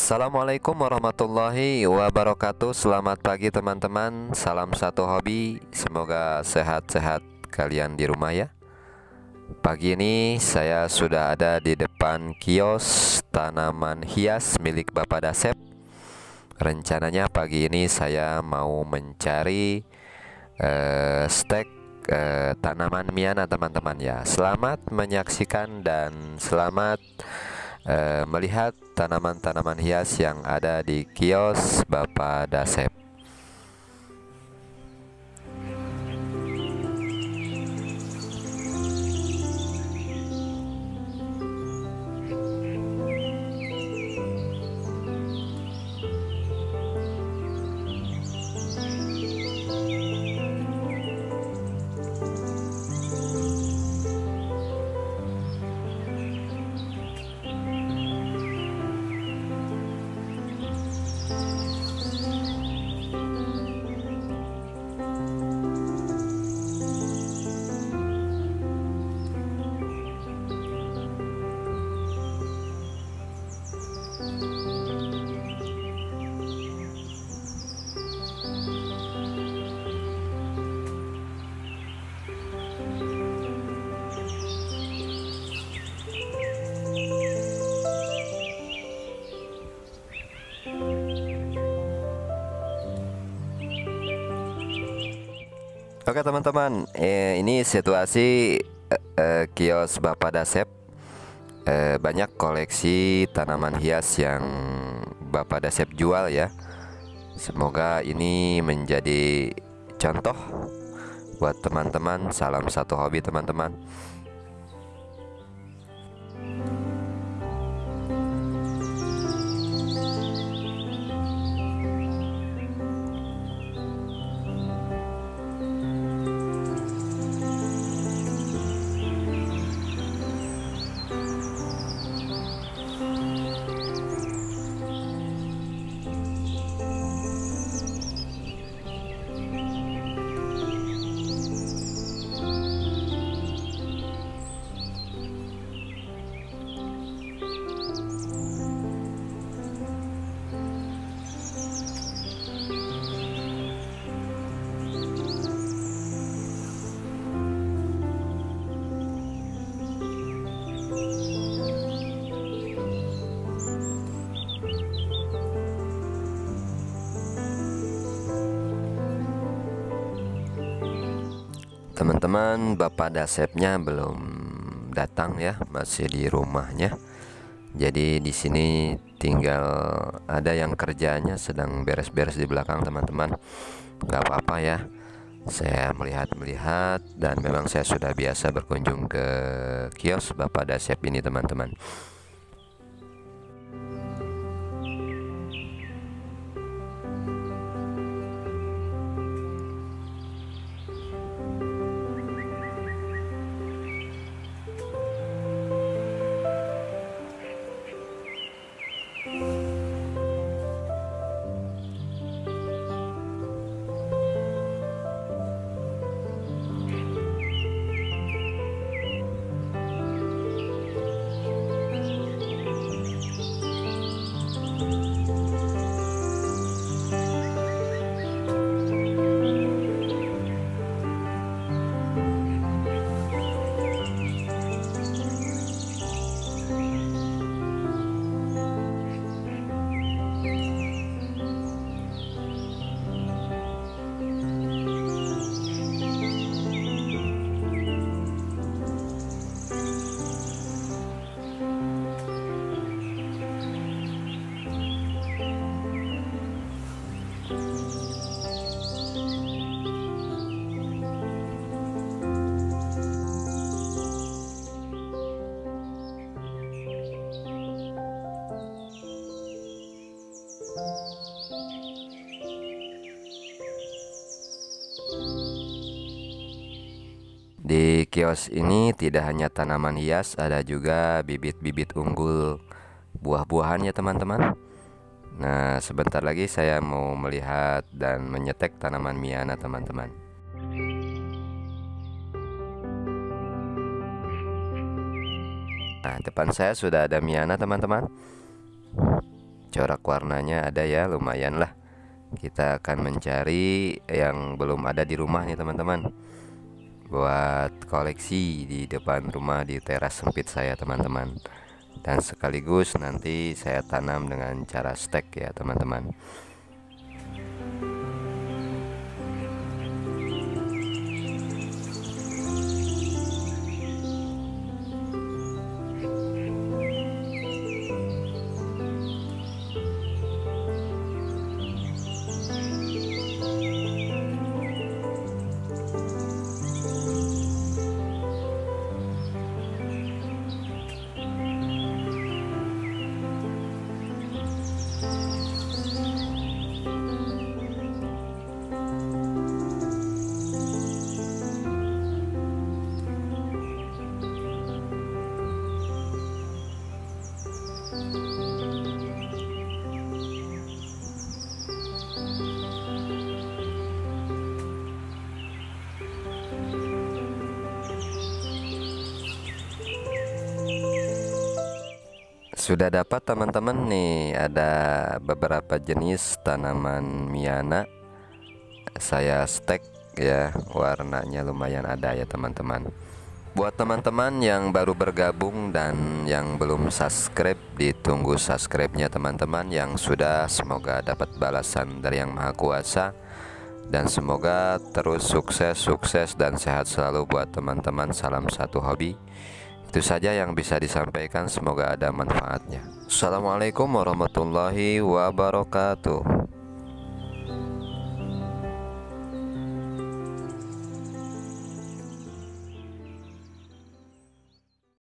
Assalamualaikum warahmatullahi wabarakatuh. Selamat pagi teman-teman. Salam satu hobi. Semoga sehat-sehat kalian di rumah ya. Pagi ini saya sudah ada di depan kios tanaman hias milik Bapak Dasep. Rencananya pagi ini saya mau mencari stek tanaman Miana teman-teman ya. Selamat menyaksikan dan selamat melihat tanaman-tanaman hias yang ada di kios Bapak Dasep. Oke teman-teman, ini situasi kios Bapak Dasep. Banyak koleksi tanaman hias yang Bapak Dasep jual ya. Semoga ini menjadi contoh buat teman-teman. Salam satu hobi teman-teman. Teman-teman, Bapak Dasepnya belum datang ya, masih di rumahnya. Jadi di sini tinggal ada yang kerjanya sedang beres-beres di belakang teman-teman. Gak apa-apa ya. Saya melihat-melihat dan memang saya sudah biasa berkunjung ke kios Bapak Dasep ini teman-teman. Di kios ini tidak hanya tanaman hias, ada juga bibit-bibit unggul buah-buahan ya teman-teman. Nah, sebentar lagi saya mau melihat dan menyetek tanaman Miana teman-teman. Nah, depan saya sudah ada Miana teman-teman. corak warnanya ada ya, lumayan lah. Kita akan mencari yang belum ada di rumah nih teman-teman, buat koleksi di depan rumah di teras sempit saya teman-teman. Dan sekaligus nanti saya tanam dengan cara stek ya teman-teman. Sudah dapat teman-teman nih, ada beberapa jenis tanaman Miana. Saya stek ya, warnanya lumayan ada ya teman-teman. Buat teman-teman yang baru bergabung dan yang belum subscribe, ditunggu subscribe-nya teman-teman. Yang sudah, semoga dapat balasan dari Yang Maha Kuasa. Dan semoga terus sukses dan sehat selalu buat teman-teman. Salam satu hobi. Itu saja yang bisa disampaikan, semoga ada manfaatnya. Assalamualaikum warahmatullahi wabarakatuh.